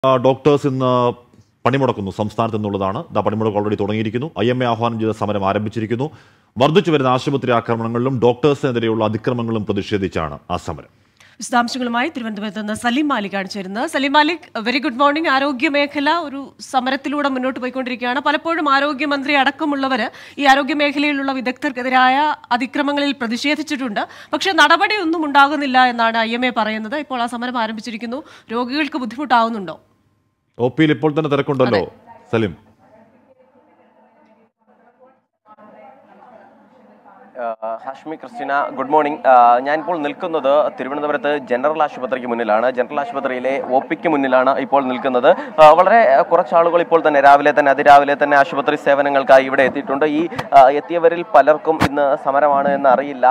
Doctors ഇന്ന് പണിമുടക്കുന്നു സംസ്ഥാനത്ത് എന്നുള്ളതാണ്. പണിമുടക്ക് ഓൾറെഡി തുടങ്ങിയിരിക്കുന്നു. IMA ആഹ്വാനം ചെയ്ത സമരം ആരംഭിച്ചിരിക്കുന്നു. വർദ്ധിച്ചു വരുന്ന ആശുപത്രി ആക്രമണങ്ങളിലും ഡോക്ടേഴ്സിനെതിരെയുള്ള അതിക്രമങ്ങളും പ്രതിഷേധിച്ചാണ് ആ സമരം. വിശദാംശങ്ങളുമായി തിരുവനന്തപുരത്ത് നിന്ന് സലീം മാലിക്കാണ് ചേരുന്നത്. Salim Malik, very good morning. ആരോഗ്യ മേഖല ഒരു സമരത്തിലൂടെ മുന്നോട്ട് പോയിക്കൊണ്ടിരിക്കുകയാണ്. പലപ്പോഴും ആരോഗ്യമന്ത്രി അടക്കമുള്ളവർ ഈ ആരോഗ്യ മേഖലയിലുള്ള വിദഗ്ധർക്കെതിരായ അതിക്രമങ്ങളിൽ പ്രതിഷേധിച്ചിട്ടുണ്ട്. പക്ഷേ നടപടിയൊന്നും ഉണ്ടാകുന്നില്ല എന്നാണ് IMA പറയുന്നത്. ഇപ്പോൾ ആ സമരം ആരംഭിച്ചിരിക്കുന്നു. രോഗികൾക്ക് ബുദ്ധിമുട്ടാവുന്നുണ്ടോ? OP-യിൽ ഇപ്പോൾ തന്നെ തിരക്കുണ്ടല്ലോ Salim. Hashmi Christina, good morning. ഞാനിപ്പോൾ നിൽക്കുന്നത് തിരുവനന്തപുരത്ത് ജനറൽ ആശുപത്രിക്ക് മുന്നിലാണ്. ജനറൽ ആശുപത്രിയിലെ OP-ക്ക് മുന്നിലാണ് ഇപ്പോൾ നിൽക്കുന്നത്. വളരെ കുറച്ചാളുകൾ ഇപ്പോൾ തന്നെ അതിരാവിലെ തന്നെ ആശുപത്രി സേവനങ്ങൾക്കായി ഇവിടെ എത്തിയിട്ടുണ്ട്. ഈ എത്തിയവരിൽ പലർക്കും ഇന്ന് സമരമാണ് എന്ന് അറിയില്ല.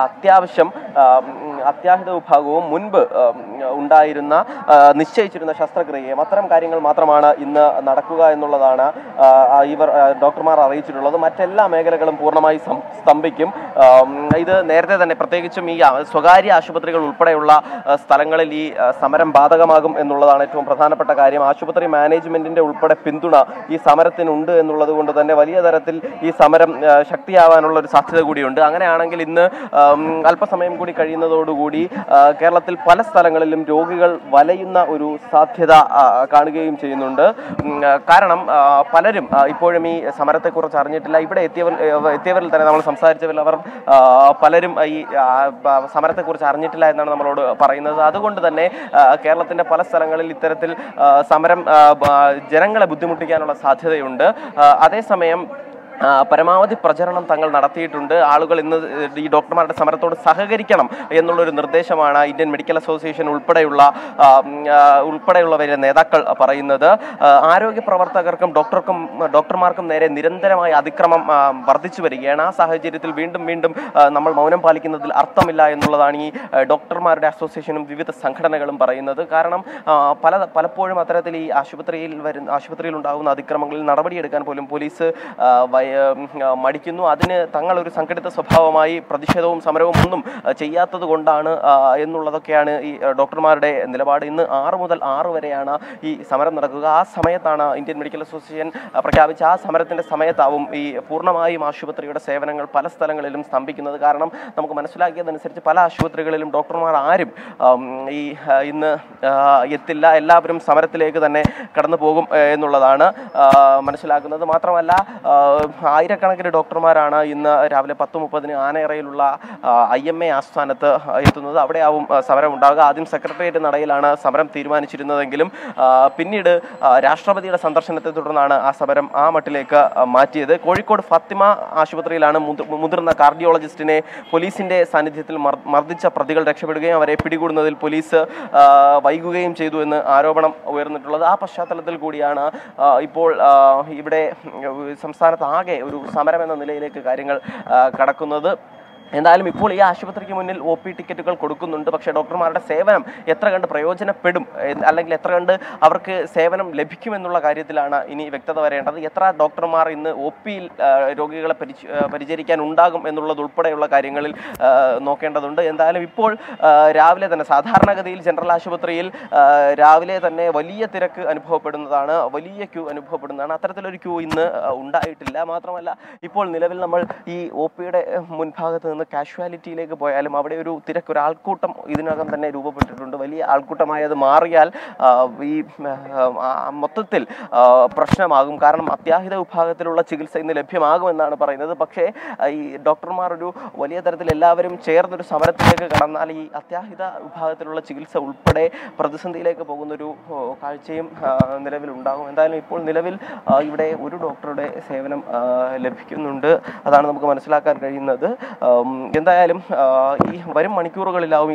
അത്യാഹിത വിഭാഗവും മുൻപ് ഉണ്ടായിരുന്ന നിശ്ചയിച്ചിരുന്ന ശസ്ത്രക്രിയയും അത്തരം കാര്യങ്ങൾ മാത്രമാണ് ഇന്ന് നടക്കുക എന്നുള്ളതാണ് ഡോക്ടർമാർ അറിയിച്ചിട്ടുള്ളത്. മറ്റെല്ലാ മേഖലകളും പൂർണ്ണമായി സ്തംഭിക്കും. ഇത് നേരത്തെ തന്നെ പ്രത്യേകിച്ചും ഈ സ്വകാര്യ ആശുപത്രികൾ ഉൾപ്പെടെയുള്ള സ്ഥലങ്ങളിൽ ഈ സമരം ബാധകമാകും എന്നുള്ളതാണ് ഏറ്റവും പ്രധാനപ്പെട്ട കാര്യം. ആശുപത്രി മാനേജ്മെന്റിന്റെ ഉൾപ്പെടെ പിന്തുണ ഈ സമരത്തിനുണ്ട് എന്നുള്ളത് കൊണ്ട് തന്നെ വലിയ തരത്തിൽ ഈ സമരം ശക്തിയാവാനുള്ള ഒരു സാധ്യത കൂടിയുണ്ട്. അങ്ങനെയാണെങ്കിൽ ഇന്ന് അല്പസമയം കൂടി കഴിയുന്നതോടുകൂടി കേരളത്തിൽ പല സ്ഥലങ്ങളിലും രോഗികൾ വലയുന്ന ഒരു സാധ്യത കാണുകയും ചെയ്യുന്നുണ്ട്. കാരണം പലരും ഇപ്പോഴും ഈ സമരത്തെക്കുറിച്ച് അറിഞ്ഞിട്ടില്ല. ഇവിടെ എത്തിയവരിൽ തന്നെ നമ്മൾ സംസാരിച്ചവരിൽ അവർ പലരും ഈ സമരത്തെക്കുറിച്ച് അറിഞ്ഞിട്ടില്ല എന്നാണ് നമ്മളോട് പറയുന്നത്. അതുകൊണ്ട് തന്നെ കേരളത്തിന്റെ പല സ്ഥലങ്ങളിൽ ഇത്തരത്തിൽ സമരം ജനങ്ങളെ ബുദ്ധിമുട്ടിക്കാനുള്ള സാധ്യതയുണ്ട്. അതേസമയം പരമാവധി പ്രചരണം തങ്ങൾ നടത്തിയിട്ടുണ്ട്. ആളുകൾ ഇന്ന് ഈ ഡോക്ടർമാരുടെ സമരത്തോട് സഹകരിക്കണം എന്നുള്ളൊരു നിർദ്ദേശമാണ് ഇന്ത്യൻ മെഡിക്കൽ അസോസിയേഷൻ ഉൾപ്പെടെയുള്ളവരുടെ നേതാക്കൾ പറയുന്നത്. ആരോഗ്യ പ്രവർത്തകർക്കും ഡോക്ടർമാർക്കും നേരെ നിരന്തരമായ അതിക്രമം വർദ്ധിച്ചു വരികയാണ്. ആ സാഹചര്യത്തിൽ വീണ്ടും നമ്മൾ മൗനം പാലിക്കുന്നതിൽ അർത്ഥമില്ല എന്നുള്ളതാണ് ഈ ഡോക്ടർമാരുടെ അസോസിയേഷനും വിവിധ സംഘടനകളും പറയുന്നത്. കാരണം പലപ്പോഴും അത്തരത്തിൽ ഈ ആശുപത്രിയിൽ ഉണ്ടാകുന്ന അതിക്രമങ്ങളിൽ നടപടിയെടുക്കാൻ പോലും പോലീസ് മടിക്കുന്നു. അതിന് തങ്ങളൊരു സംഘടിത സ്വഭാവമായി പ്രതിഷേധവും സമരവും ഒന്നും ചെയ്യാത്തത് കൊണ്ടാണ് എന്നുള്ളതൊക്കെയാണ് ഈ ഡോക്ടർമാരുടെ നിലപാട്. ഇന്ന് 6 മുതൽ 6 വരെയാണ് ഈ സമരം നടക്കുക. ആ സമയത്താണ് ഇന്ത്യൻ മെഡിക്കൽ അസോസിയേഷൻ പ്രഖ്യാപിച്ച ആ സമരത്തിന്റെ സമയത്താവും ഈ പൂർണ്ണമായും ആശുപത്രിയുടെ സേവനങ്ങൾ പല സ്ഥലങ്ങളിലും സ്തംഭിക്കുന്നത്. കാരണം നമുക്ക് മനസ്സിലാക്കിയതനുസരിച്ച് പല ആശുപത്രികളിലും ഡോക്ടർമാർ ആരും ഇന്ന് എത്തില്ല. എല്ലാവരും സമരത്തിലേക്ക് തന്നെ കടന്നു പോകും എന്നുള്ളതാണ് മനസ്സിലാക്കുന്നത്. മാത്രമല്ല ആയിരക്കണക്കിന് ഡോക്ടർമാരാണ് ഇന്ന് രാവിലെ 10:30 ആനയറയിലുള്ള IMA ആസ്ഥാനത്ത് എത്തുന്നത്. അവിടെയാവും സമരം ഉണ്ടാകുക. ആദ്യം സെക്രട്ടേറിയറ്റ് നടയിലാണ് സമരം തീരുമാനിച്ചിരുന്നതെങ്കിലും പിന്നീട് രാഷ്ട്രപതിയുടെ സന്ദർശനത്തെ തുടർന്നാണ് ആ സമരം ആ മട്ടിലേക്ക് മാറ്റിയത്. കോഴിക്കോട് ഫാത്തിമ ആശുപത്രിയിലാണ് മുതിർന്ന കാർഡിയോളജിസ്റ്റിനെ പോലീസിന്റെ സാന്നിധ്യത്തിൽ മർദ്ദിച്ച പ്രതികൾ രക്ഷപ്പെടുകയും അവരെ പിടികൂടുന്നതിൽ പോലീസ് വൈകുകയും ചെയ്തു എന്ന് ആരോപണം ഉയർന്നിട്ടുള്ളത്. ആ പശ്ചാത്തലത്തിൽ കൂടിയാണ് ഇപ്പോൾ ഇവിടെ സംസ്ഥാനത്ത് ആകെ ഒരു സമരം എന്ന നിലയിലേക്ക് കാര്യങ്ങൾ കടക്കുന്നത്. എന്തായാലും ഇപ്പോൾ ഈ ആശുപത്രിക്ക് മുന്നിൽ OP ടിക്കറ്റുകൾ കൊടുക്കുന്നുണ്ട്. പക്ഷേ ഡോക്ടർമാരുടെ സേവനം എത്ര കണ്ട് പ്രയോജനപ്പെടും അല്ലെങ്കിൽ എത്ര കണ്ട് അവർക്ക് സേവനം ലഭിക്കുമെന്നുള്ള കാര്യത്തിലാണ് ഇനി വ്യക്തത വരേണ്ടത്. എത്ര ഡോക്ടർമാർ ഇന്ന് OP-യിൽ രോഗികളെ പരിചരിക്കാൻ ഉണ്ടാകും എന്നുള്ളതുൾപ്പെടെയുള്ള കാര്യങ്ങളിൽ നോക്കേണ്ടതുണ്ട്. എന്തായാലും ഇപ്പോൾ രാവിലെ തന്നെ സാധാരണഗതിയിൽ ജനറൽ ആശുപത്രിയിൽ രാവിലെ തന്നെ വലിയ തിരക്ക് അനുഭവപ്പെടുന്നതാണ്, വലിയ ക്യൂ അനുഭവപ്പെടുന്നതാണ്. അത്തരത്തിലൊരു ക്യൂ ഇന്ന് ഉണ്ടായിട്ടില്ല. മാത്രമല്ല ഇപ്പോൾ നിലവിൽ നമ്മൾ ഈ OP-യുടെ മുൻഭാഗത്ത് നിന്ന് കാഷ്വാലിറ്റിയിലേക്ക് പോയാലും അവിടെ ഒരു ഒരാൾക്കൂട്ടം ഇതിനകം തന്നെ രൂപപ്പെട്ടിട്ടുണ്ട്. വലിയ ആൾക്കൂട്ടമായി അത് മാറിയാൽ ഈ മൊത്തത്തിൽ പ്രശ്നമാകും. കാരണം അത്യാഹിത വിഭാഗത്തിലുള്ള ചികിത്സ ഇന്ന് ലഭ്യമാകുമെന്നാണ് പറയുന്നത്. പക്ഷേ ഈ ഡോക്ടർമാർ ഒരു വലിയ തരത്തിൽ എല്ലാവരും ചേർന്നൊരു സമരത്തിലേക്ക് കടന്നാൽ ഈ അത്യാഹിത വിഭാഗത്തിലുള്ള ചികിത്സ ഉൾപ്പെടെ പ്രതിസന്ധിയിലേക്ക് പോകുന്നൊരു കാഴ്ചയും നിലവിലുണ്ടാകും. എന്തായാലും ഇപ്പോൾ നിലവിൽ ഇവിടെ ഒരു ഡോക്ടറുടെ സേവനം ലഭിക്കുന്നുണ്ട്. അതാണ് നമുക്ക് മനസ്സിലാക്കാൻ കഴിയുന്നത്. എന്തായാലും ഈ വരും മണിക്കൂറുകളിലാവും ഈ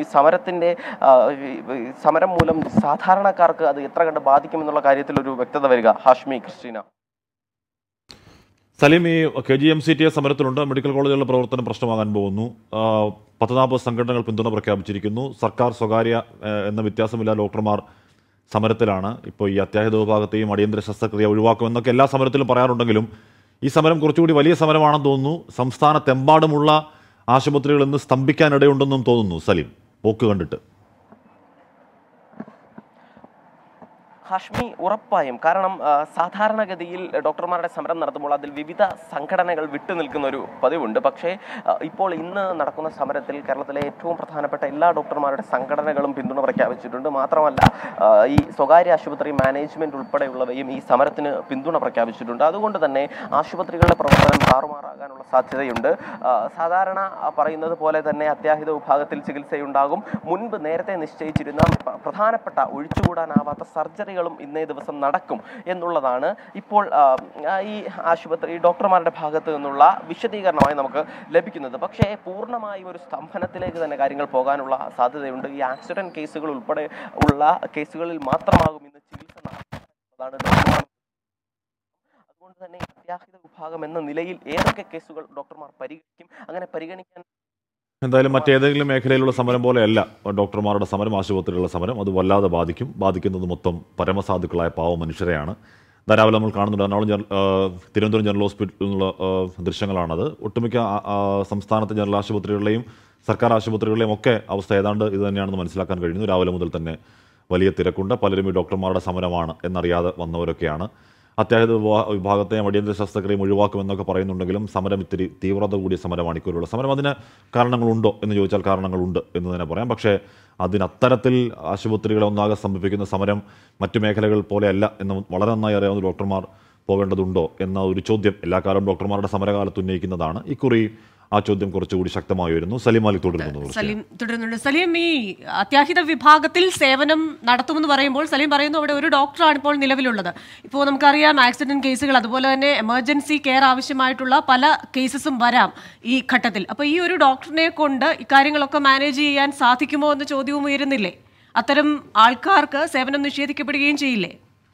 സമരം മൂലം സാധാരണക്കാർക്ക് അത് എത്ര കണ്ട് ബാധിക്കുമെന്നുള്ള കാര്യത്തിൽ ഒരു വ്യക്തത വരിക. ഹാഷ്മി ക്രിസ്റ്റീന. സലീം, ഈ KGMCTS സമരത്തിലുണ്ട്. മെഡിക്കൽ കോളേജുകളുടെ പ്രവർത്തനം പ്രശ്നമാകാൻ പോകുന്നു. 40-40 സംഘടനകൾ പിന്തുണ പ്രഖ്യാപിച്ചിരിക്കുന്നു. സർക്കാർ സ്വകാര്യ എന്ന വ്യത്യാസമില്ല ഡോക്ടർമാർ സമരത്തിലാണ്. ഇപ്പോൾ ഈ അത്യാഹിത വിഭാഗത്തെയും അടിയന്തര ശസ്ത്രക്രിയ ഒഴിവാക്കുമെന്നൊക്കെ എല്ലാ സമരത്തിലും പറയാറുണ്ടെങ്കിലും ഈ സമരം കുറച്ചുകൂടി വലിയ സമരമാണെന്ന് തോന്നുന്നു. സംസ്ഥാനത്തെമ്പാടുമുള്ള ആശുപത്രികൾ ഇന്ന് സ്തംഭിക്കാനിടയുണ്ടെന്നും തോന്നുന്നു സലീം, പോക്ക് കണ്ടിട്ട്. ഹാഷ്മി, ഉറപ്പായും. കാരണം സാധാരണഗതിയിൽ ഡോക്ടർമാരുടെ സമരം നടത്തുമ്പോൾ അതിൽ വിവിധ സംഘടനകൾ വിട്ടുനിൽക്കുന്ന ഒരു പതിവുണ്ട്. പക്ഷേ ഇപ്പോൾ ഇന്ന് നടക്കുന്ന സമരത്തിൽ കേരളത്തിലെ ഏറ്റവും പ്രധാനപ്പെട്ട എല്ലാ ഡോക്ടർമാരുടെ സംഘടനകളും പിന്തുണ പ്രഖ്യാപിച്ചിട്ടുണ്ട്. മാത്രമല്ല ഈ സ്വകാര്യ ആശുപത്രി മാനേജ്മെന്റ് ഉൾപ്പെടെയുള്ളവയും ഈ സമരത്തിന് പിന്തുണ പ്രഖ്യാപിച്ചിട്ടുണ്ട്. അതുകൊണ്ട് തന്നെ ആശുപത്രികളുടെ പ്രവർത്തനം താറുമാറാകാനുള്ള സാധ്യതയുണ്ട്. സാധാരണ പറയുന്നത് പോലെ തന്നെ അത്യാഹിത വിഭാഗത്തിൽ ചികിത്സയുണ്ടാകും. മുൻപ് നേരത്തെ നിശ്ചയിച്ചിരുന്ന പ്രധാനപ്പെട്ട ഒഴിച്ചുകൂടാനാവാത്ത സർജറികളും ഇന്നേ ദിവസം നടക്കും എന്നുള്ളതാണ് ഇപ്പോൾ ഈ ആശുപത്രി ഡോക്ടർമാരുടെ ഭാഗത്ത് നിന്നുള്ള വിശദീകരണമായി നമുക്ക് ലഭിക്കുന്നത്. പക്ഷേ പൂർണ്ണമായും ഒരു സ്തംഭനത്തിലേക്ക് തന്നെ കാര്യങ്ങൾ പോകാനുള്ള സാധ്യതയുണ്ട്. ഈ ആക്സിഡന്റ് കേസുകൾ ഉൾപ്പെടെ ഉള്ള കേസുകളിൽ മാത്രമാകും ഇന്ന് ചികിത്സ നടത്തുന്നതാണ് ഡോക്ടർമാർ. അതുകൊണ്ട് തന്നെ അത്യാഹിത വിഭാഗം എന്ന നിലയിൽ ഏതൊക്കെ കേസുകൾ ഡോക്ടർമാർ പരിഗണിക്കും, അങ്ങനെ പരിഗണിക്കാൻ എന്തായാലും മറ്റേതെങ്കിലും മേഖലയിലുള്ള സമരം പോലെയല്ല ഡോക്ടർമാരുടെ സമരം, ആശുപത്രികളുടെ സമരം. അത് വല്ലാതെ ബാധിക്കുന്നത് മൊത്തം പരമസാധുക്കളായ പാവ മനുഷ്യരെയാണ്. ധാരാളം നമ്മൾ കാണുന്നുണ്ട്. എറണാകുളം തിരുവനന്തപുരം ജനറൽ ഹോസ്പിറ്റലിലുള്ള ദൃശ്യങ്ങളാണത്. ഒട്ടുമിക്ക സംസ്ഥാനത്തെ ജനറൽ ആശുപത്രികളിലെയും സർക്കാർ ആശുപത്രികളിലെയും ഒക്കെ അവസ്ഥ ഏതാണ്ട് ഇത് തന്നെയാണെന്ന് മനസ്സിലാക്കാൻ കഴിയുന്നു. രാവിലെ മുതൽ തന്നെ വലിയ തിരക്കുണ്ട്. പലരും ഈ ഡോക്ടർമാരുടെ സമരമാണ് എന്നറിയാതെ വന്നവരൊക്കെയാണ്. അത്യാഹിത വിഭാഗത്തെ അടിയന്തര ശസ്ത്രക്രിയയും ഒഴിവാക്കുമെന്നൊക്കെ പറയുന്നുണ്ടെങ്കിലും സമരം ഇത്തിരി തീവ്രത കൂടിയ സമരമാണ് ഇക്കുറിയുള്ള സമരം. അതിന് കാരണങ്ങളുണ്ടോ എന്ന് ചോദിച്ചാൽ കാരണങ്ങളുണ്ട് എന്ന് തന്നെ പറയാം. പക്ഷേ അത്തരത്തിൽ ആശുപത്രികളെ ഒന്നാകെ സംഭവിക്കുന്ന സമരം മറ്റു മേഖലകൾ പോലെയല്ല എന്ന് വളരെ നന്നായി അറിയാവുന്ന ഡോക്ടർമാർ പോകേണ്ടതുണ്ടോ എന്ന ഒരു ചോദ്യം എല്ലാ കാലവും ഡോക്ടർമാരുടെ സമരകാലത്ത് ഉന്നയിക്കുന്നതാണ്. ഇക്കുറി ആ ചോദ്യം കുറച്ചുകൂടി ശക്തമായി വരുന്നു. സലീം മാലിക് തുടരുന്നുണ്ട്. സലീം, ഈ അത്യാഹിത വിഭാഗത്തിൽ സേവനം നടത്തുമെന്ന് പറയുമ്പോൾ സലീം പറയുന്നു അവിടെ ഒരു ഡോക്ടറാണ് ഇപ്പോൾ നിലവിലുള്ളത്. ഇപ്പോൾ നമുക്കറിയാം ആക്സിഡന്റ് കേസുകൾ, അതുപോലെ തന്നെ എമർജൻസി കെയർ ആവശ്യമായിട്ടുള്ള പല കേസസും വരാം ഈ ഘട്ടത്തിൽ. അപ്പോൾ ഈ ഒരു ഡോക്ടറിനെ കൊണ്ട് ഇക്കാര്യങ്ങളൊക്കെ മാനേജ് ചെയ്യാൻ സാധിക്കുമോ എന്ന ചോദ്യവും ഉയരുന്നില്ലേ? അത്തരം ആൾക്കാർക്ക് സേവനം നിഷേധിക്കപ്പെടുകയും ചെയ്യില്ലേ?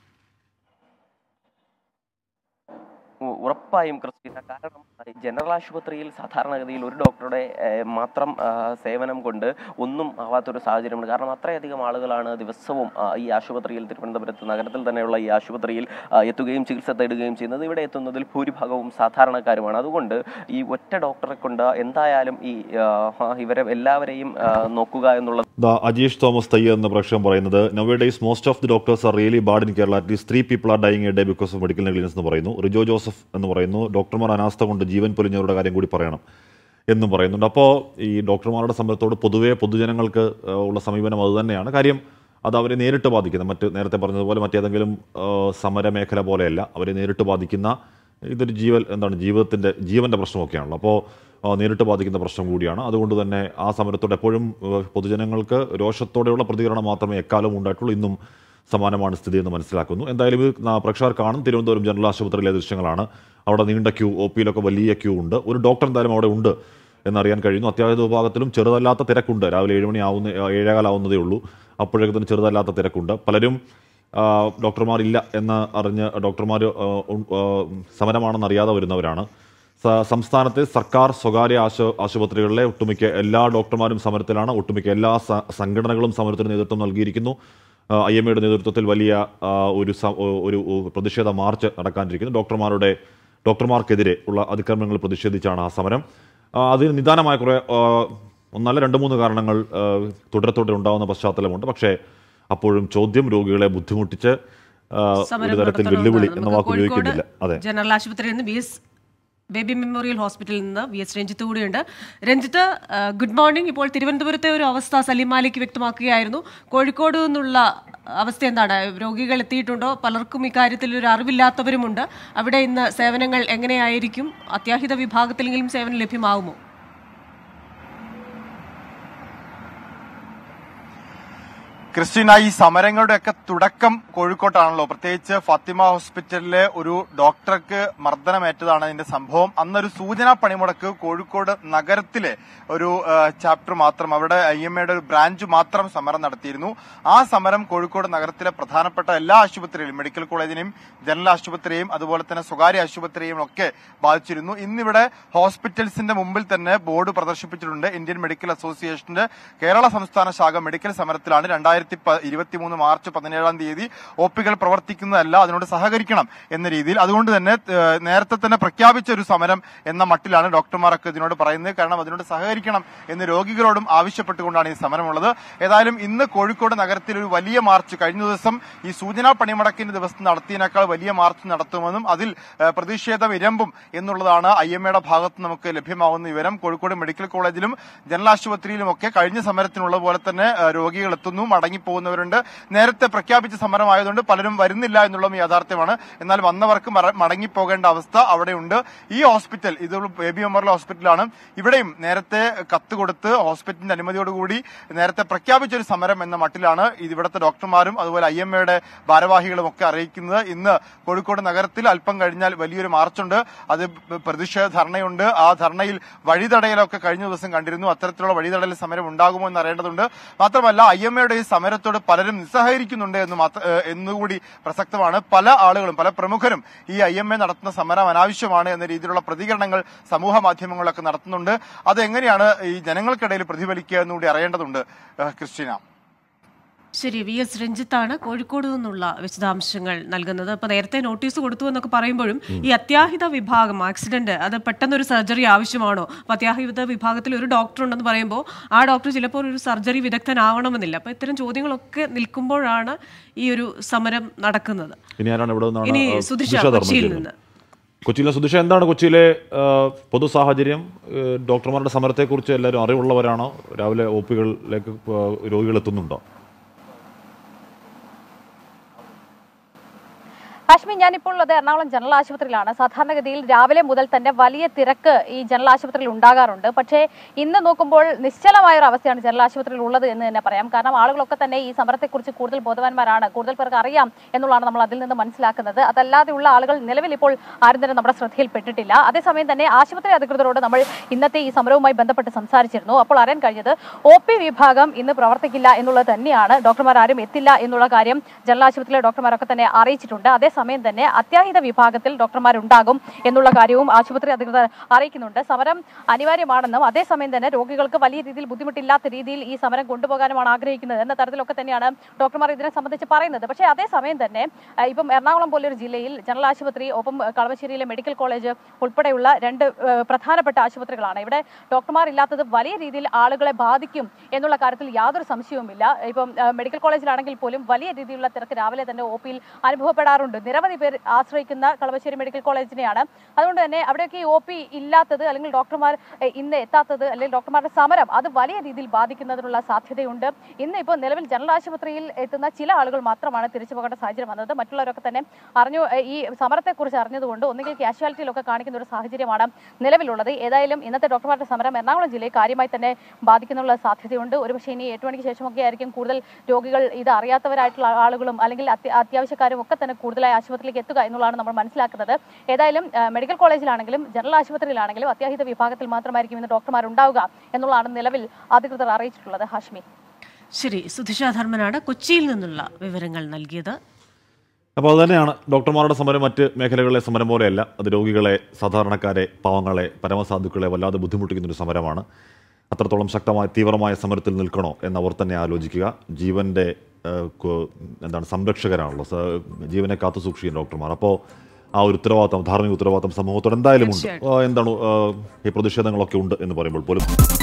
ഉറപ്പായും ക്രിസ്റ്റീന. കാരണം ജനറൽ ആശുപത്രിയിൽ സാധാരണഗതിയിൽ ഒരു ഡോക്ടറുടെ മാത്രം സേവനം കൊണ്ട് ഒന്നും ആവാത്തൊരു സാഹചര്യമുണ്ട്. കാരണം അത്രയധികം ആളുകളാണ് ദിവസവും ഈ ആശുപത്രിയിൽ, തിരുവനന്തപുരത്ത് നഗരത്തിൽ തന്നെയുള്ള ഈ ആശുപത്രിയിൽ എത്തുകയും ചികിത്സ തേടുകയും ചെയ്യുന്നത്. ഇവിടെ എത്തുന്നതിൽ ഭൂരിഭാഗവും സാധാരണക്കാരുമാണ്. അതുകൊണ്ട് ഈ ഒറ്റ ഡോക്ടറെ കൊണ്ട് എന്തായാലും ഇവരെ എല്ലാവരെയും നോക്കുക എന്നുള്ളത്. അജീഷ് തോമസ് തയ്യ എന്ന പ്രേക്ഷകൻ പറയുന്നത്, nowadays most of the doctors are really bad in Kerala. At least 3 people are dying a day because of medical negligence എന്ന് പറയുന്നു. റിജോ ജോസഫ് എന്ന് പറയുന്നു, ഡോക്ടർമാർ അനാസ്ഥ കൊണ്ട് ജീവൻ പൊലിഞ്ഞവരുടെ കാര്യം കൂടി പറയണം എന്നും പറയുന്നുണ്ട്. അപ്പോൾ ഈ ഡോക്ടർമാരുടെ സമരത്തോട് പൊതുവെ പൊതുജനങ്ങൾക്ക് ഉള്ള സമീപനം അതുതന്നെയാണ്. കാര്യം അത് അവരെ നേരിട്ട് ബാധിക്കുന്ന, നേരത്തെ പറഞ്ഞതുപോലെ മറ്റേതെങ്കിലും സമരമേഖല പോലെയല്ല, അവരെ നേരിട്ട് ബാധിക്കുന്ന ഇതൊരു ജീവൻ്റെ പ്രശ്നമൊക്കെയാണല്ലോ. അപ്പോൾ നേരിട്ട് ബാധിക്കുന്ന പ്രശ്നം കൂടിയാണ്. അതുകൊണ്ട് തന്നെ ആ സമരത്തോട് എപ്പോഴും പൊതുജനങ്ങൾക്ക് രോഷത്തോടെയുള്ള പ്രതികരണം മാത്രമേ എക്കാലവും ഉണ്ടായിട്ടുള്ളൂ. ഇന്നും സമാനമാണ് സ്ഥിതി എന്ന് മനസ്സിലാക്കുന്നു. എന്തായാലും ഇത് പ്രേക്ഷകർ കാണും. തിരുവനന്തപുരം ജനറൽ ആശുപത്രിയിലെ ദൃശ്യങ്ങളാണ്. അവിടെ നീണ്ട ക്യൂ, OP-യിലൊക്കെ വലിയ ക്യൂ ഉണ്ട്. ഒരു ഡോക്ടർ എന്തായാലും അവിടെ ഉണ്ട് എന്നറിയാൻ കഴിയുന്നു. അത്യാഹിത വിഭാഗത്തിലും ചെറുതല്ലാത്ത തിരക്കുണ്ട്. രാവിലെ 7:15 ആവുന്നതേ ഉള്ളൂ. അപ്പോഴേക്കും ചെറുതല്ലാത്ത തിരക്കുണ്ട്. പലരും ഡോക്ടർമാർ ഇല്ല എന്ന് അറിഞ്ഞ് ഡോക്ടർമാർ സമരമാണെന്നറിയാതെ വരുന്നവരാണ്. സംസ്ഥാനത്തെ സർക്കാർ സ്വകാര്യ ആശുപത്രികളിലെ ഒട്ടുമിക്ക എല്ലാ ഡോക്ടർമാരും സമരത്തിലാണ്. ഒട്ടുമിക്ക എല്ലാ സംഘടനകളും സമരത്തിന് നേതൃത്വം നൽകിയിരിക്കുന്നു. IMAയുടെ നേതൃത്വത്തിൽ വലിയ ഒരു പ്രതിഷേധ മാർച്ച് നടക്കാനിരിക്കുന്നു. ഡോക്ടർമാർക്കെതിരെ ഉള്ള അതിക്രമങ്ങൾ പ്രതിഷേധിച്ചാണ് ആ സമരം. അതിന് നിദാനമായ കുറേ 2-3 കാരണങ്ങൾ തുടരെ ഉണ്ടാകുന്ന പശ്ചാത്തലമുണ്ട്. പക്ഷേ അപ്പോഴും ചോദ്യം രോഗികളെ ബുദ്ധിമുട്ടിച്ച് ഒരു തരത്തിൽ വെല്ലുവിളി എന്ന വാക്ക് ഉപയോഗിക്കുന്നില്ല. അതെ, ജനറൽ ആശുപത്രിയിൽ നിന്ന് ബേബി മെമ്മോറിയൽ ഹോസ്പിറ്റലിൽ നിന്ന് VS രഞ്ജിത്ത് കൂടിയുണ്ട്. Ranjith, good morning. ഇപ്പോൾ തിരുവനന്തപുരത്തെ ഒരു അവസ്ഥ സലീം മാലിക് വ്യക്തമാക്കുകയായിരുന്നു. കോഴിക്കോട് നിന്നുള്ള അവസ്ഥ എന്താണ്? രോഗികൾ എത്തിയിട്ടുണ്ടോ? പലർക്കും ഇക്കാര്യത്തിൽ ഒരു അറിവില്ലാത്തവരുമുണ്ട്. അവിടെ ഇന്ന് സേവനങ്ങൾ എങ്ങനെയായിരിക്കും? അത്യാഹിത വിഭാഗത്തിലെങ്കിലും സേവനം ലഭ്യമാകുമോ? ക്രിസ്റ്റീന, ഈ സമരങ്ങളുടെയൊക്കെ തുടക്കം കോഴിക്കോട്ടാണല്ലോ. പ്രത്യേകിച്ച് ഫാത്തിമ ഹോസ്പിറ്റലിലെ ഒരു ഡോക്ടർക്ക് മർദ്ദനമേറ്റതാണ് ഇതിന്റെ സംഭവം. അന്നൊരു സൂചനാ പണിമുടക്ക് കോഴിക്കോട് നഗരത്തിലെ ഒരു ചാപ്റ്റർ മാത്രം, അവിടെ IMAയുടെ ഒരു ബ്രാഞ്ച് മാത്രം സമരം നടത്തിയിരുന്നു. ആ സമരം കോഴിക്കോട് നഗരത്തിലെ പ്രധാനപ്പെട്ട എല്ലാ ആശുപത്രികളും, മെഡിക്കൽ കോളേജിനെയും ജനറൽ ആശുപത്രിയെയും അതുപോലെ തന്നെ സ്വകാര്യ ആശുപത്രിയെയും ഒക്കെ ബാധിച്ചിരുന്നു. ഇന്നിവിടെ ഹോസ്പിറ്റൽസിന്റെ മുമ്പിൽ തന്നെ ബോർഡ് പ്രദർശിപ്പിച്ചിട്ടുണ്ട്. ഇന്ത്യൻ മെഡിക്കൽ അസോസിയേഷന്റെ കേരള സംസ്ഥാന ശാഖ മെഡിക്കൽ സമരത്തിലാണ്. 2023 മാർച്ച് 17-ാം തീയതി OP-കൾ പ്രവർത്തിക്കുന്നതല്ല, അതിനോട് സഹകരിക്കണം എന്ന രീതിയിൽ. അതുകൊണ്ട് തന്നെ നേരത്തെ തന്നെ പ്രഖ്യാപിച്ച ഒരു സമരം എന്ന മട്ടിലാണ് ഡോക്ടർമാരൊക്കെ ഇതിനോട് പറയുന്നത്. കാരണം അതിനോട് സഹകരിക്കണം എന്ന് രോഗികളോടും ആവശ്യപ്പെട്ടുകൊണ്ടാണ് ഈ സമരമുള്ളത്. ഏതായാലും ഇന്ന് കോഴിക്കോട് നഗരത്തിൽ ഒരു വലിയ മാർച്ച്, കഴിഞ്ഞ ദിവസം ഈ സൂചനാ പണിമുടക്കിന്റെ ദിവസം നടത്തിയതിനേക്കാൾ വലിയ മാർച്ച് നടത്തുമെന്നും അതിൽ പ്രതിഷേധം ഇരമ്പും എന്നുള്ളതാണ് IMAയുടെ ഭാഗത്ത് നമുക്ക് ലഭ്യമാകുന്ന വിവരം. കോഴിക്കോട് മെഡിക്കൽ കോളേജിലും ജനറൽ ആശുപത്രിയിലുമൊക്കെ കഴിഞ്ഞ സമരത്തിനുള്ള പോലെ തന്നെ രോഗികൾ എത്തുന്നു, മടങ്ങിപ്പോകുന്നവരുണ്ട്. നേരത്തെ പ്രഖ്യാപിച്ച സമരമായതുകൊണ്ട് പലരും വരുന്നില്ല എന്നുള്ളതും യാഥാർത്ഥ്യമാണ്. എന്നാൽ വന്നവർക്ക് മടങ്ങിപ്പോകേണ്ട അവസ്ഥ അവിടെയുണ്ട്. ഈ ഹോസ്പിറ്റൽ, ഇത് ബേബി മെമ്മോറിയൽ ഹോസ്പിറ്റലാണ്. ഇവിടെയും നേരത്തെ കത്ത് കൊടുത്ത് ഹോസ്പിറ്റലിന്റെ അനുമതിയോടുകൂടി നേരത്തെ പ്രഖ്യാപിച്ച ഒരു സമരം എന്ന മട്ടിലാണ് ഇവിടുത്തെ ഡോക്ടർമാരും അതുപോലെ IMAയുടെ ഭാരവാഹികളും ഒക്കെ അറിയിക്കുന്നത്. ഇന്ന് കോഴിക്കോട് നഗരത്തിൽ അല്പം കഴിഞ്ഞാൽ വലിയൊരു മാർച്ചുണ്ട്. അത് പ്രതിഷേധ ധർണയുണ്ട്. ആ ധർണയിൽ വഴിതടയലൊക്കെ കഴിഞ്ഞ ദിവസം കണ്ടിരുന്നു. അത്തരത്തിലുള്ള വഴിതടയൽ സമരം ഉണ്ടാകുമോ എന്ന് അറിയേണ്ടതുണ്ട്. മാത്രമല്ല IMAയുടെ ഈ സമരത്തോട് പലരും നിസ്സഹകരിക്കുന്നുണ്ട് എന്നുകൂടി പ്രസക്തമാണ്. പല ആളുകളും, പല പ്രമുഖരും ഈ IMA നടത്തുന്ന സമരം അനാവശ്യമാണ് എന്ന രീതിയിലുള്ള പ്രതികരണങ്ങൾ സമൂഹ മാധ്യമങ്ങളിലൊക്കെ നടത്തുന്നുണ്ട്. അതെങ്ങനെയാണ് ഈ ജനങ്ങൾക്കിടയിൽ പ്രതിഫലിക്കുക എന്നുകൂടി അറിയേണ്ടതുണ്ട്. ക്രിസ്റ്റീന. ശരി, VS രഞ്ജിത്താണ് കോഴിക്കോട് നിന്നുള്ള വിശദാംശങ്ങൾ നൽകുന്നത്. അപ്പോൾ നേരത്തെ നോട്ടീസ് കൊടുത്തു എന്നൊക്കെ പറയുമ്പോഴും ഈ അത്യാഹിത വിഭാഗം, ആക്സിഡന്റ്, അത് പെട്ടെന്നൊരു സർജറി ആവശ്യമാണോ? അപ്പോൾ അത്യാഹിത വിഭാഗത്തിൽ ഒരു ഡോക്ടർ ഉണ്ടെന്ന് പറയുമ്പോൾ ആ ഡോക്ടർ ചിലപ്പോൾ ഒരു സർജറി വിദഗ്ധനാവണമെന്നില്ല. അപ്പോൾ ഇത്തരം ചോദ്യങ്ങളൊക്കെ നിൽക്കുമ്പോഴാണ് ഈ ഒരു സമരം നടക്കുന്നത്. ഇനി സുധിഷ കൊച്ചിയിൽ നിന്ന്. കൊച്ചിയിലെ സുധിഷ, എന്താണ് കൊച്ചിയിലെ പൊതു സാഹചര്യം? ഡോക്ടർമാരുടെ സമരത്തെക്കുറിച്ച് എല്ലാവരും അറിവുള്ളവരാണോ? രാവിലെ OP-കളിലേക്ക് രോഗികൾ എത്തുന്നുണ്ടോ? കാശ്മീർ, ഞാനിപ്പോൾ ഉള്ളത് എറണാകുളം ജനറൽ ആശുപത്രിയിലാണ്. സാധാരണഗതിയിൽ രാവിലെ മുതൽ തന്നെ വലിയ തിരക്ക് ഈ ജനറൽ ആശുപത്രിയിൽ ഉണ്ടാകാറുണ്ട്. പക്ഷേ ഇന്ന് നോക്കുമ്പോൾ നിശ്ചലമായ ഒരു അവസ്ഥയാണ് ജനറൽ ആശുപത്രിയിൽ ഉള്ളത് എന്ന് തന്നെ പറയാം. കാരണം ആളുകളൊക്കെ തന്നെ ഈ സമരത്തെക്കുറിച്ച് കൂടുതൽ ബോധവാന്മാരാണ്, കൂടുതൽ പേർക്ക് അറിയാം എന്നുള്ളതാണ് നമ്മൾ അതിൽ നിന്ന് മനസ്സിലാക്കുന്നത്. അതല്ലാതെയുള്ള ആളുകൾ നിലവിൽ ഇപ്പോൾ ആരും തന്നെ നമ്മുടെ ശ്രദ്ധയിൽപ്പെട്ടിട്ടില്ല. അതേസമയം തന്നെ ആശുപത്രി അധികൃതരോട് നമ്മൾ ഇന്നത്തെ ഈ സമരവുമായി ബന്ധപ്പെട്ട് സംസാരിച്ചിരുന്നു. അപ്പോൾ അറിയാൻ കഴിഞ്ഞത് OP വിഭാഗം ഇന്ന് പ്രവർത്തിക്കില്ല എന്നുള്ളത് തന്നെയാണ്. ഡോക്ടർമാരും എത്തില്ല എന്നുള്ള കാര്യം ജനറൽ ആശുപത്രിയിലെ ഡോക്ടർമാരൊക്കെ തന്നെ അറിയിച്ചിട്ടുണ്ട്. അതേസമയം തന്നെ അത്യാഹിത വിഭാഗത്തിൽ ഡോക്ടർമാരുണ്ടാകും എന്നുള്ള കാര്യവും ആശുപത്രി അധികൃതർ അറിയിക്കുന്നുണ്ട്. സമരം അനിവാര്യമാണെന്നും അതേസമയം തന്നെ രോഗികൾക്ക് വലിയ രീതിയിൽ ബുദ്ധിമുട്ടില്ലാത്ത രീതിയിൽ ഈ സമരം കൊണ്ടുപോകാനുമാണ് ആഗ്രഹിക്കുന്നത് എന്ന തരത്തിലൊക്കെ തന്നെയാണ് ഡോക്ടർമാർ ഇതിനെ സംബന്ധിച്ച് പറയുന്നത്. പക്ഷേ അതേസമയം തന്നെ ഇപ്പം എറണാകുളം പോലൊരു ജില്ലയിൽ ജനറൽ ആശുപത്രി, ഒപ്പം കളമശ്ശേരിയിലെ മെഡിക്കൽ കോളേജ് ഉൾപ്പെടെയുള്ള 2 പ്രധാനപ്പെട്ട ആശുപത്രികളാണ്. ഇവിടെ ഡോക്ടർമാർ ഇല്ലാത്തത് വലിയ രീതിയിൽ ആളുകളെ ബാധിക്കും എന്നുള്ള കാര്യത്തിൽ യാതൊരു സംശയവുമില്ല. ഇപ്പം മെഡിക്കൽ കോളേജിലാണെങ്കിൽ പോലും വലിയ രീതിയിലുള്ള തിരക്ക് രാവിലെ തന്നെ OP-യിൽ അനുഭവപ്പെടാറുണ്ട്. നിരവധി പേർ ആശ്രയിക്കുന്ന കളമശ്ശേരി മെഡിക്കൽ കോളേജിനെയാണ്. അതുകൊണ്ട് തന്നെ അവിടെയൊക്കെ ഈ OP ഇല്ലാത്തത്, അല്ലെങ്കിൽ ഡോക്ടർമാർ ഇന്ന് എത്താത്തത്, അല്ലെങ്കിൽ ഡോക്ടർമാരുടെ സമരം അത് വലിയ രീതിയിൽ ബാധിക്കുന്നതിനുള്ള സാധ്യതയുണ്ട്. ഇന്ന് ഇപ്പോൾ നിലവിൽ ജനറൽ ആശുപത്രിയിൽ എത്തുന്ന ചില ആളുകൾ മാത്രമാണ് തിരിച്ചു പോകേണ്ട സാഹചര്യം വന്നത്. മറ്റുള്ളവരൊക്കെ തന്നെ ഈ സമരത്തെക്കുറിച്ച് അറിഞ്ഞതുകൊണ്ട് ഒന്നുകിൽ കാഷ്വാലിറ്റിയിലൊക്കെ കാണിക്കുന്ന ഒരു സാഹചര്യമാണ് നിലവിലുള്ളത്. ഏതായാലും ഇന്നത്തെ ഡോക്ടർമാരുടെ സമരം എറണാകുളം ജില്ലയെ കാര്യമായി തന്നെ ബാധിക്കുന്നുള്ള സാധ്യതയുണ്ട്. ഒരുപക്ഷെ ഇനി 8 മണിക്ക് ശേഷമൊക്കെ ആയിരിക്കും കൂടുതൽ രോഗികൾ, ഇത് അറിയാത്തവരായിട്ടുള്ള ആളുകളും അല്ലെങ്കിൽ അത്യാവശ്യക്കാരും ഒക്കെ തന്നെ കൂടുതലായി ആശുപത്രിയിലേക്ക് എത്തുക എന്നുള്ളതാണ് നമ്മൾ മനസ്സിലാക്കുന്നത്. ഏതായാലും മെഡിക്കൽ കോളേജിലാണെങ്കിലും ജനറൽ ആശുപത്രിയിലാണെങ്കിലും അത്യാഹിത വിഭാഗത്തിൽ മാത്രമായിരിക്കും ഇന്ന് ഡോക്ടർമാരുണ്ടാവുക എന്നുള്ളതാണ് നിലവിൽ അധികൃതർ അറിയിച്ചിട്ടുള്ളത്. ഹാഷ്മി. ശരി, സുധിഷ ധർമ്മനാണ് കൊച്ചിയിൽ നിന്നുള്ള വിവരങ്ങൾ നൽകിയത്. അപ്പോൾ അതുതന്നെയാണ് ഡോക്ടർമാരുടെ സമരം മറ്റ് മേഖലകളിലെ സമരം പോലെയല്ല. അത് രോഗികളെ, സാധാരണക്കാരെ, പാവങ്ങളെ, പരമസാധുക്കളെ വല്ലാതെ ബുദ്ധിമുട്ടിക്കുന്നൊരു സമരമാണ്. അത്രത്തോളം ശക്തമായ തീവ്രമായ സമരത്തിൽ നിൽക്കണോ എന്നവർ തന്നെ ആലോചിക്കുക. ജീവൻ്റെ സംരക്ഷകരാണല്ലോ, ജീവനെ കാത്തു സൂക്ഷിക്കുന്ന ഡോക്ടർമാർ. അപ്പോൾ ആ ഒരു ഉത്തരവാദിത്തം, ധാർമ്മിക ഉത്തരവാദിത്തം സമൂഹത്തോട് എന്തായാലും ഉണ്ട്. എന്താണ് ഈ പ്രതിഷേധങ്ങളൊക്കെ ഉണ്ട് എന്ന് പറയുമ്പോൾ പോലും